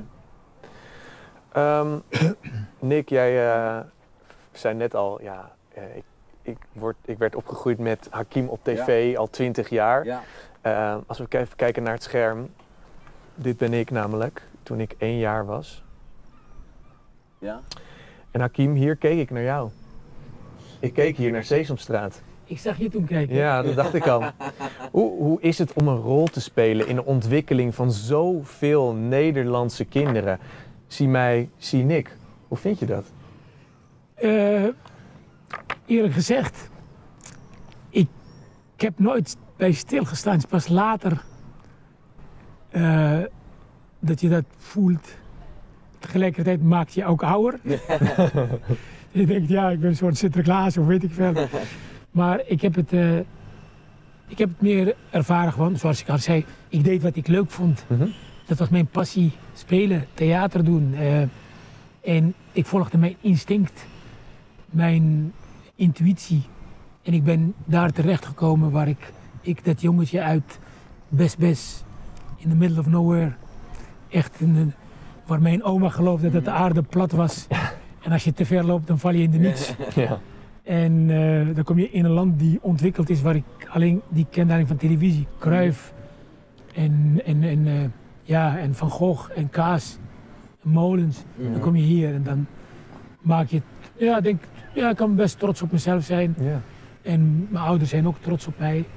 [SPEAKER 1] Um, Nick, jij uh, zei net al, ja, uh, ik, ik, word, ik werd opgegroeid met Hakim op tv ja. al twintig jaar.
[SPEAKER 2] Ja.
[SPEAKER 1] Uh, als we even kijken naar het scherm, dit ben ik namelijk, toen ik één jaar was.
[SPEAKER 2] Ja.
[SPEAKER 1] En Hakim, hier keek ik naar jou. Ik keek hier naar Sesamstraat.
[SPEAKER 3] Ik zag je toen kijken.
[SPEAKER 1] Ja, dat dacht ik al. Hoe, hoe is het om een rol te spelen in de ontwikkeling van zoveel Nederlandse kinderen? Zie mij, zie Nick. Hoe vind je dat?
[SPEAKER 3] Uh, eerlijk gezegd, ik, ik heb nooit bij stilgestaan. Het is pas later uh, dat je dat voelt. Tegelijkertijd maakt je ook ouder. Je denkt, ja, ik ben een soort Sinterklaas of weet ik veel. Maar ik heb het, uh, ik heb het meer ervaren gewoon, zoals ik al zei. Ik deed wat ik leuk vond.
[SPEAKER 1] Mm-hmm.
[SPEAKER 3] Dat was mijn passie, spelen, theater doen. Uh, en ik volgde mijn instinct, mijn intuïtie. En ik ben daar terechtgekomen waar ik, ik dat jongetje uit Best-Best, in the middle of nowhere, echt in de, waar mijn oma geloofde dat de aarde plat was. En als je te ver loopt, dan val je in de niets.
[SPEAKER 1] Ja.
[SPEAKER 3] En uh, dan kom je in een land die ontwikkeld is, waar ik alleen die kende alleen van televisie. Cruyff en, en, en, uh, ja, en Van Gogh en Kaas en molens. Mm-hmm. Dan kom je hier en dan maak je het. Ja, ik denk, ja, ik kan best trots op mezelf zijn.
[SPEAKER 1] Ja.
[SPEAKER 3] En mijn ouders zijn ook trots op mij.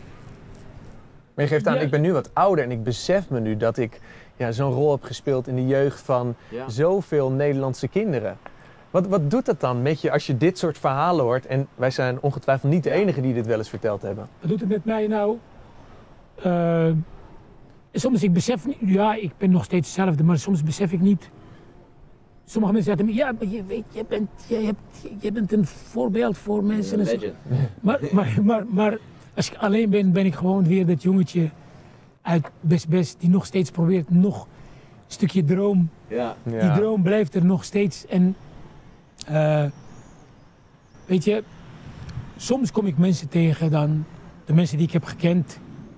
[SPEAKER 1] Maar je geeft aan,
[SPEAKER 3] ja.
[SPEAKER 1] ik ben nu wat ouder en ik besef me nu dat ik ja, zo'n rol heb gespeeld in de jeugd van ja. zoveel Nederlandse kinderen. Wat, wat doet dat dan met je als je dit soort verhalen hoort? En wij zijn ongetwijfeld niet de enigen die dit wel eens verteld hebben.
[SPEAKER 3] Wat doet het met mij nou? Uh, soms ik besef niet, ja, ik ben nog steeds hetzelfde, maar soms besef ik niet. Sommige mensen zeggen, ja, maar je weet, je bent, je hebt, je bent een voorbeeld voor mensen. En zo. Maar, maar, maar, maar als ik alleen ben, ben ik gewoon weer dat jongetje uit Best-Best die nog steeds probeert nog een stukje droom.
[SPEAKER 2] Ja.
[SPEAKER 3] Die
[SPEAKER 1] Ja.
[SPEAKER 3] droom blijft er nog steeds. En uh, weet je, soms kom ik mensen tegen dan, de mensen die ik heb gekend.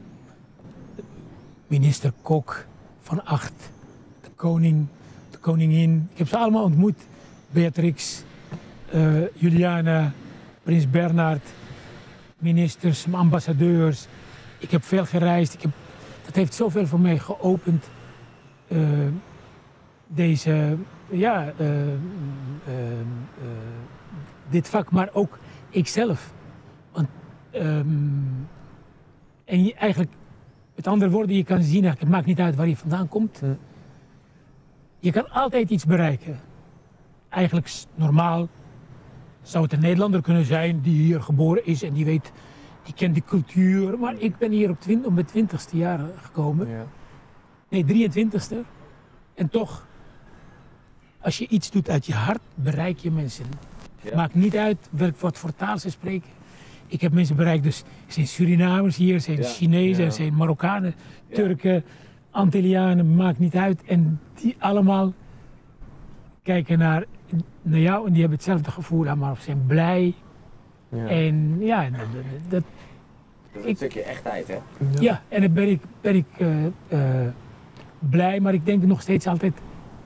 [SPEAKER 3] Minister Kok, Van Acht, de koning, de koningin. Ik heb ze allemaal ontmoet. Beatrix, uh, Juliana, Prins Bernhard, ministers, ambassadeurs. Ik heb veel gereisd. Ik heb, dat heeft zoveel voor mij geopend. Uh, deze, ja, uh, uh, uh, dit vak, maar ook ikzelf. Want, um, en je, eigenlijk, met andere woorden, je kan zien, het maakt niet uit waar je vandaan komt.
[SPEAKER 1] Hm.
[SPEAKER 3] Je kan altijd iets bereiken. Eigenlijk normaal zou het een Nederlander kunnen zijn die hier geboren is en die weet, die kent de cultuur. Maar ik ben hier op, twint, op mijn twintigste jaar gekomen.
[SPEAKER 1] Ja.
[SPEAKER 3] Nee, drieëntwintigste. En toch, als je iets doet uit je hart, bereik je mensen. Ja. Het maakt niet uit welk, wat voor taal ze spreken. Ik heb mensen bereikt, dus er zijn Surinamers hier, er zijn ja. Chinezen, ja. er zijn Marokkanen, ja. Turken, Antillianen, maakt niet uit. En die allemaal kijken naar, naar jou en die hebben hetzelfde gevoel, maar zijn blij.
[SPEAKER 1] Ja.
[SPEAKER 3] En ja, dat, dat,
[SPEAKER 2] Dat is een stukje echtheid, hè?
[SPEAKER 3] Ja, ja en dan ben ik, ben ik uh, uh, blij, maar ik denk nog steeds altijd...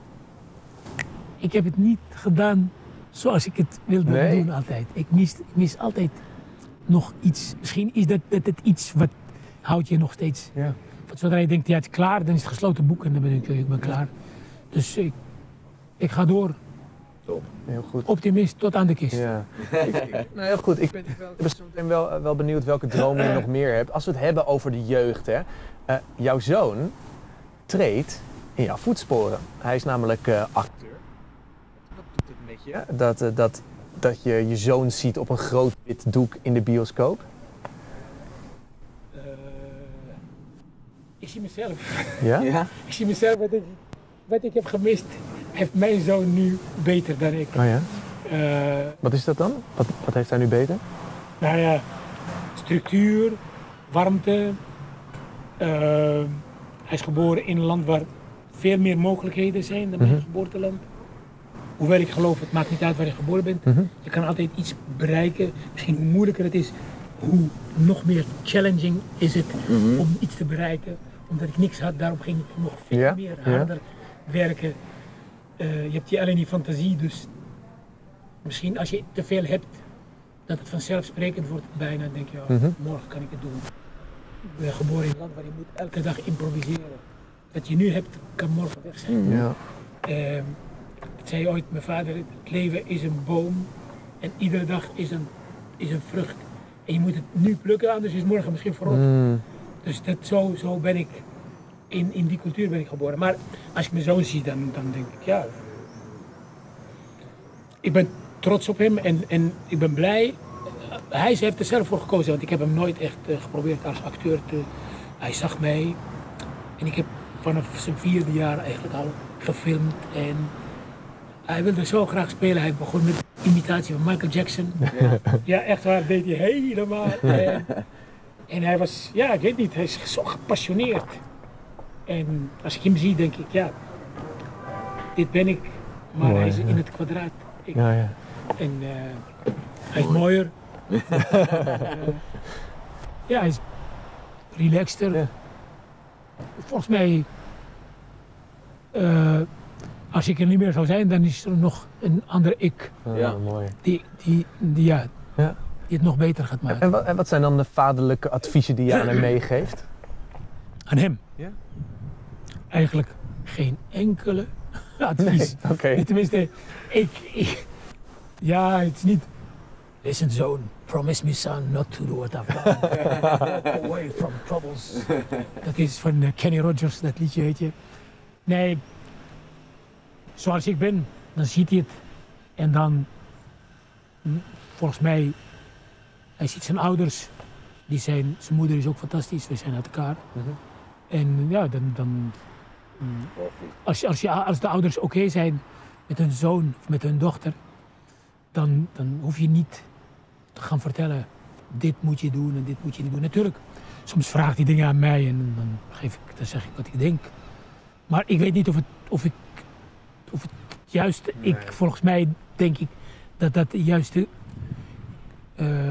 [SPEAKER 3] Ik heb het niet gedaan zoals ik het wilde nee. doen altijd. Ik mis, ik mis altijd nog iets. Misschien is dat, dat het iets wat houdt je nog steeds. Ja. Want zodra je denkt, ja, het is klaar, dan is het gesloten boek en dan ben ik, ik ben klaar. Dus ik, ik ga door.
[SPEAKER 2] Top.
[SPEAKER 1] Heel goed.
[SPEAKER 3] Optimist tot aan de kist.
[SPEAKER 1] Ja. Nou, heel goed. Ik ben, ik ben zo meteen wel, wel benieuwd welke dromen je nog meer hebt. Als we het hebben over de jeugd, hè. Uh, jouw zoon treedt in jouw voetsporen. Hij is namelijk uh, acteur. Wat doet het met je? Dat, uh, dat, dat je je zoon ziet op een groot wit doek in de bioscoop?
[SPEAKER 3] Uh, ik zie mezelf.
[SPEAKER 1] Ja? Ja?
[SPEAKER 3] Ik zie mezelf wat ik, wat ik heb gemist. Heeft mijn zoon nu beter dan ik.
[SPEAKER 1] Oh ja?
[SPEAKER 3] Uh,
[SPEAKER 1] wat is dat dan? Wat, wat heeft hij nu beter?
[SPEAKER 3] Nou ja, structuur, warmte. Uh, hij is geboren in een land waar veel meer mogelijkheden zijn dan mijn mm-hmm. geboorteland. Hoewel ik geloof, het maakt niet uit waar je geboren bent. Mm-hmm. Je kan altijd iets bereiken. Misschien hoe moeilijker het is, hoe nog meer challenging is het mm-hmm. om iets te bereiken. Omdat ik niks had, daarom ging ik nog veel ja? meer harder ja? werken. Uh, je hebt hier alleen die fantasie, dus misschien als je te veel hebt, dat het vanzelfsprekend wordt bijna, denk je, oh, mm-hmm. morgen kan ik het doen. Ik ben geboren in een land waar je moet elke dag improviseren. Wat je nu hebt, kan morgen weg zijn.
[SPEAKER 1] Mm-hmm. Ja.
[SPEAKER 3] Uh, ik zei ooit, mijn vader, het leven is een boom en iedere dag is een, is een vrucht. En je moet het nu plukken, anders is het morgen misschien verrot. Mm. Dus dat, zo, zo ben ik. In, in die cultuur ben ik geboren. Maar als ik mijn zoon zie, dan, dan denk ik, ja... Ik ben trots op hem en, en ik ben blij. Hij heeft er zelf voor gekozen, want ik heb hem nooit echt uh, geprobeerd als acteur te... Hij zag mij en ik heb vanaf zijn vierde jaar eigenlijk al gefilmd. En hij wilde zo graag spelen. Hij begon met imitatie van Michael Jackson. Ja, ja echt waar, deed hij helemaal. En, en hij was, ja, ik weet niet, hij is zo gepassioneerd. En als ik hem zie, denk ik, ja, dit ben ik, maar mooi, hij is ja. in het kwadraat. Ik,
[SPEAKER 1] ja, ja.
[SPEAKER 3] En uh, hij is mooier. uh, ja, hij is relaxter. Ja. Volgens mij, uh, als ik er niet meer zou zijn, dan is er nog een andere ik.
[SPEAKER 1] Ja, mooi.
[SPEAKER 3] Die, die, die, ja, ja. die het nog beter gaat maken.
[SPEAKER 1] En wat, en wat zijn dan de vaderlijke adviezen die je aan hem meegeeft?
[SPEAKER 3] Aan hem?
[SPEAKER 1] Ja.
[SPEAKER 3] Eigenlijk geen enkele advies.
[SPEAKER 1] Nee, okay.
[SPEAKER 3] Tenminste, ik, ik... Ja, het is niet... Listen son, promise me son not to do what I've done. Away from troubles. Dat is van uh, Kenny Rogers, dat liedje, weet je. Nee, zoals ik ben, dan ziet hij het. En dan, volgens mij, hij ziet zijn ouders. Die zijn, zijn moeder is ook fantastisch, we zijn uit elkaar. Mm-hmm. En ja, dan... dan Als, als, je, als de ouders oké okay zijn met hun zoon of met hun dochter, dan, dan hoef je niet te gaan vertellen, dit moet je doen en dit moet je niet doen. Natuurlijk, soms vraagt hij dingen aan mij en dan, geef ik, dan zeg ik wat ik denk. Maar ik weet niet of het, of ik, of het juiste, nee. ik, volgens mij denk ik dat dat de juiste uh,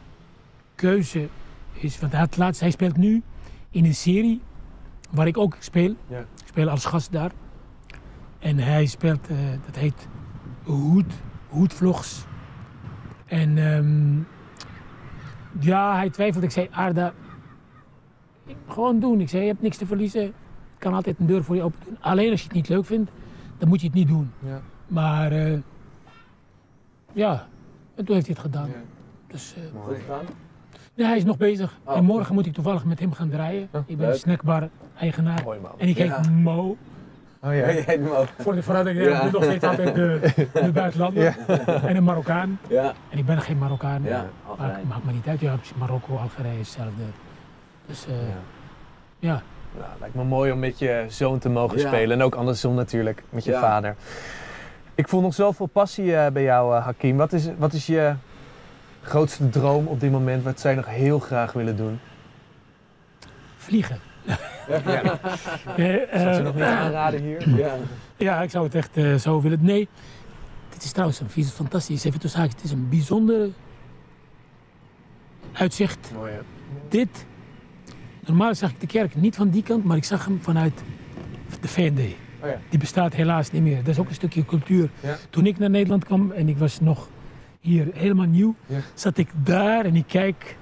[SPEAKER 3] keuze is. Want hij, had laatst, hij speelt nu in een serie waar ik ook speel. Ja. Ik speel als gast daar. En hij speelt, uh, dat heet Hoed, Hoedvlogs. En um, ja, hij twijfelt. Ik zei, Arda, gewoon doen. Ik zei, je hebt niks te verliezen. Ik kan altijd een deur voor je open doen. Alleen als je het niet leuk vindt, dan moet je het niet doen. Ja. Maar uh, ja, en toen heeft hij het gedaan. Ja. Dus, uh,
[SPEAKER 2] Goed gedaan?
[SPEAKER 3] Ja, hij is nog bezig. Oh, en morgen moet ik toevallig met hem gaan draaien. Oh, ik ben een snackbar-eigenaar. En ik heet ja. Mo.
[SPEAKER 1] Oh ja, je heet Mo.
[SPEAKER 3] Voor de verandering ja. ik ben nog steeds altijd de, de buitenlander. Ja. En een Marokkaan. Ja. En ik ben geen Marokkaan. Ja, maar het maakt me niet uit. Ja, Marokko, Algerije is hetzelfde. Dus uh, ja. ja.
[SPEAKER 1] Nou, lijkt me mooi om met je zoon te mogen ja. spelen. En ook andersom natuurlijk, met je ja. vader. Ik voel nog zoveel passie uh, bij jou, uh, Hakim. Wat is, wat is je grootste droom op dit moment? Wat zou je nog heel graag willen doen?
[SPEAKER 3] Vliegen.
[SPEAKER 1] Ja. Nee, uh, zou je nog niet aanraden hier?
[SPEAKER 3] Ja, ja ik zou het echt uh, zo willen. Nee, dit is trouwens een vies, fantastisch. Even tussen haakjes, het is een bijzondere uitzicht.
[SPEAKER 1] Mooi, ja.
[SPEAKER 3] dit, normaal zag ik de kerk niet van die kant, maar ik zag hem vanuit de V N D.
[SPEAKER 1] Oh ja.
[SPEAKER 3] Die bestaat helaas niet meer. Dat is ook een stukje cultuur.
[SPEAKER 1] Ja.
[SPEAKER 3] Toen ik naar Nederland kwam en ik was nog hier helemaal nieuw,
[SPEAKER 1] Ja.
[SPEAKER 3] zat ik daar en ik kijk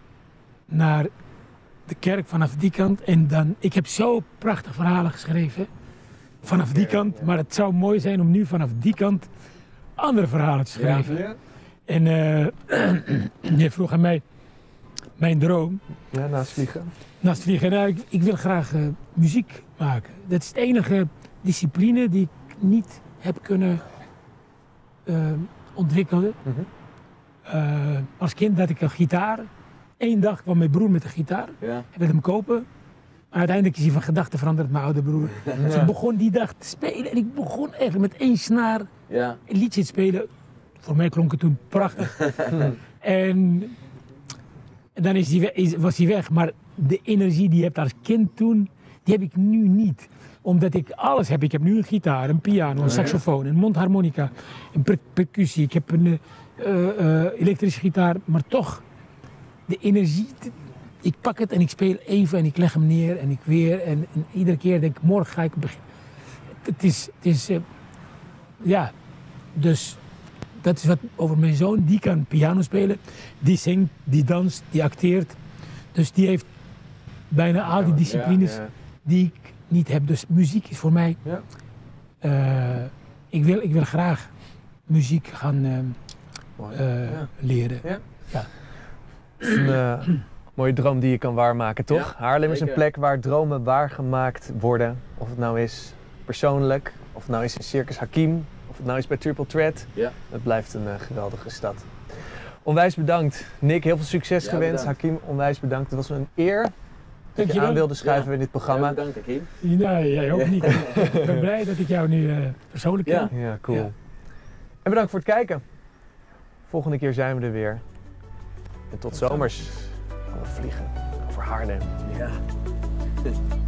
[SPEAKER 3] naar de kerk vanaf die kant. En dan, ik heb zo prachtige verhalen geschreven vanaf die kant, maar het zou mooi zijn om nu vanaf die kant andere verhalen te schrijven.
[SPEAKER 1] Ja.
[SPEAKER 3] En uh, je vroeg aan mij mijn droom.
[SPEAKER 1] Ja, naast vliegen.
[SPEAKER 3] Naast vliegen, nou, ik, ik wil graag uh, muziek maken. Dat is de enige discipline die ik niet heb kunnen uh, ontwikkelen.
[SPEAKER 1] Mm-hmm.
[SPEAKER 3] uh, als kind had ik een gitaar. Eén dag kwam mijn broer met een gitaar.
[SPEAKER 2] Ja.
[SPEAKER 3] Hij wilde hem kopen. Maar uiteindelijk is hij van gedachten veranderd, mijn oude broer. Ja. Dus ik begon die dag te spelen en ik begon echt met één snaar
[SPEAKER 2] Ja.
[SPEAKER 3] een liedje te spelen. Voor mij klonk het toen prachtig. en, en dan is die, was hij weg. Maar de energie die je hebt als kind toen, die heb ik nu niet. Omdat ik alles heb. Ik heb nu een gitaar, een piano, een saxofoon, een mondharmonica, een per percussie. Ik heb een uh, uh, elektrische gitaar. Maar toch, de energie, ik pak het en ik speel even en ik leg hem neer en ik weer. En, en iedere keer denk ik, morgen ga ik beginnen. Het is, het is uh, ja, dus dat is wat over mijn zoon. Die kan piano spelen, die zingt, die danst, die acteert. Dus die heeft bijna al die disciplines ja, ja. die ik niet heb. Dus muziek is voor mij... Ja. Uh, ik, wil, ik wil graag muziek gaan uh, uh, ja. leren. Ja. Ja.
[SPEAKER 1] Dat is een uh, mooie droom die je kan waarmaken, toch? Ja, Haarlem is een plek waar dromen waargemaakt worden. Of het nou is persoonlijk, of het nou is in Circus Hakim, of het nou is bij Triple Threat. Ja. Het blijft een uh, geweldige stad. Onwijs bedankt. Nick, heel veel succes ja, gewenst. Bedankt. Hakim, onwijs bedankt. Het was een eer dat je, je aan wilde schuiven ja. in dit programma.
[SPEAKER 2] Ja, bedankt, Hakim.
[SPEAKER 3] Nee, jij ook niet. Ik ben blij dat ik jou nu uh, persoonlijk ken.
[SPEAKER 1] Ja, ja cool. Ja. En bedankt voor het kijken. Volgende keer zijn we er weer. En tot zomers gaan we vliegen over Haarlem.
[SPEAKER 2] Ja.